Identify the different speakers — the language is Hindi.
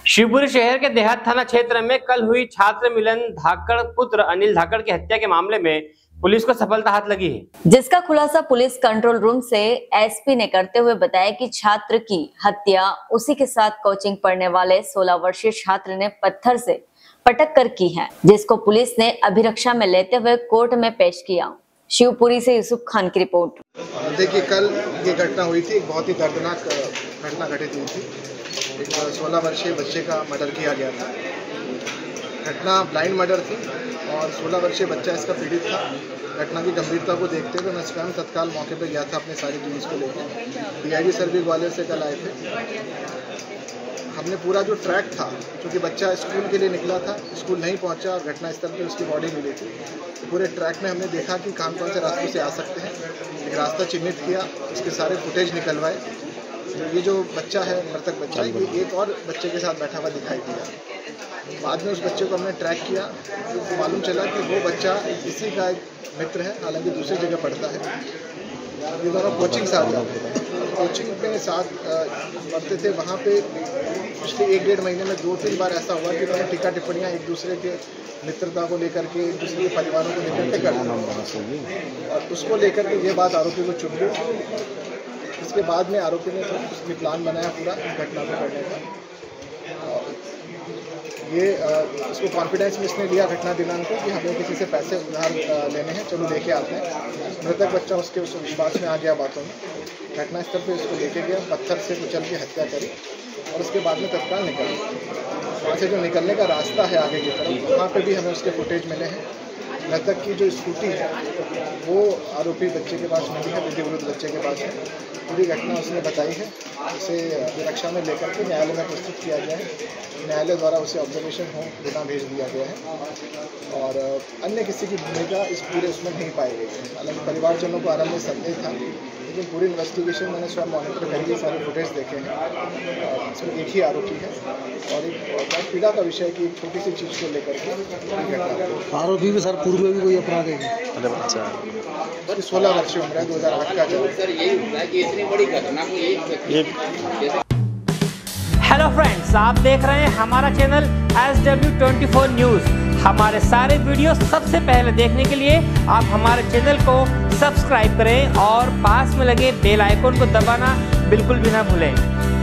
Speaker 1: शिवपुरी शहर के देहात थाना क्षेत्र में कल हुई छात्र मिलन धाकड़ पुत्र अनिल धाकड़ की हत्या के मामले में पुलिस को सफलता हाथ लगी है,
Speaker 2: जिसका खुलासा पुलिस कंट्रोल रूम से एसपी ने करते हुए बताया कि छात्र की हत्या उसी के साथ कोचिंग पढ़ने वाले 16 वर्षीय छात्र ने पत्थर से पटक कर की है, जिसको पुलिस ने अभिरक्षा में लेते हुए कोर्ट में पेश किया। शिवपुरी से यूसुफ खान की रिपोर्ट।
Speaker 3: देखिए, कल ये घटना हुई थी, एक बहुत ही दर्दनाक घटना घटित हुई थी। एक 16 वर्षीय बच्चे का मर्डर किया गया था। घटना ब्लाइंड मर्डर थी और 16 वर्षीय बच्चा इसका पीड़ित था। घटना की गंभीरता को देखते हुए मैं स्वयं तत्काल मौके पर गया था अपने सारी टीम्स को लेकर। डीआईजी सर भी ग्वालियर से कल आए थे। हमने पूरा जो ट्रैक था, क्योंकि बच्चा स्कूल के लिए निकला था, स्कूल नहीं पहुंचा और घटनास्थल पे उसकी बॉडी मिली थी, तो पूरे ट्रैक में हमने देखा कि कौन से रास्तों से आ सकते हैं। एक रास्ता चिन्हित किया, उसके सारे फुटेज निकलवाए। ये जो बच्चा है, मृतक बच्चा, ये एक और बच्चे के साथ बैठा हुआ दिखाई दिया। बाद में उस बच्चे को हमने ट्रैक किया तो मालूम चला कि वो बच्चा इसी का एक मित्र है, हालांकि दूसरी जगह पढ़ता है। ये दोनों कोचिंग साथ जाते थे, कोचिंग में साथ पढ़ते थे। वहाँ पे पिछले 1-1.5 महीने में 2-3 बार ऐसा हुआ कि उन्होंने टीका टिप्पणियाँ एक दूसरे के मित्रता को लेकर के, एक दूसरे के परिवारों को लेकर के करते, और उसको लेकर के ये बात आरोपी को चुप गई। इसके बाद में आरोपी ने उसकी प्लान बनाया पूरा घटना को करने का। ये इसको कॉन्फिडेंस में इसने लिया घटना दिनांक को कि हमें किसी से पैसे उधार लेने हैं, चलो लेके आते हैं। मृतक बच्चा उसके उस विश्वास में आ गया बातों में। घटनास्थल पे उसको लेके गया, पत्थर से कुचल के हत्या करी और उसके बाद में तत्काल निकल गया। वहाँ से जो निकलने का रास्ता है आगे की तरफ, वहाँ पे भी हमें उसके फुटेज मिले हैं। मृतक की जो स्कूटी है वो आरोपी बच्चे के पास मिली है, विधि विरुद्ध बच्चे के पास है। पूरी घटना उसने बताई है। उसे अभिरक्षा में लेकर के न्यायालय में प्रस्तुत किया गया है। न्यायालय द्वारा उसे ऑब्जर्वेशन होम बिना भेज दिया गया है और अन्य किसी की भूमिका इस पूरे उसमें नहीं पाई गई है। हालांकि परिवारजनों को आरंभ में संदेह था, लेकिन पूरी इन्वेस्टिगेशन मैंने स्वयं मॉनिटर करी, सारे फुटेज देखे हैं। इसमें एक ही आरोपी है और एक बहुत पीड़ा का विषय कि एक छोटी सी चीज़ को लेकर के
Speaker 4: आरोपी भी सर पूर्व में भी कोई अपराध है?
Speaker 3: अरे बच्चा 16 वर्षीय उम्र है, 2008 का जन्म।
Speaker 1: हेलो फ्रेंड्स, आप देख रहे हैं हमारा चैनल SW24 न्यूज़। हमारे सारे वीडियो सबसे पहले देखने के लिए आप हमारे चैनल को सब्सक्राइब करें और पास में लगे बेल आइकन को दबाना बिल्कुल भी ना भूलें।